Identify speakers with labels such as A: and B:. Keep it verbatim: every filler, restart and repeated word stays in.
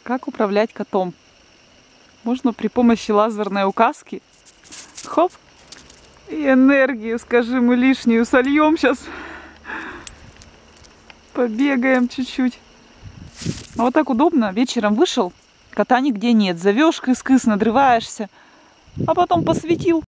A: Как управлять котом? Можно при помощи лазерной указки. Хоп! И энергию, скажи, мы лишнюю сольем сейчас. Побегаем чуть-чуть. А вот так удобно. Вечером вышел, кота нигде нет. Зовешь, кыс-кыс, надрываешься. А потом посветил.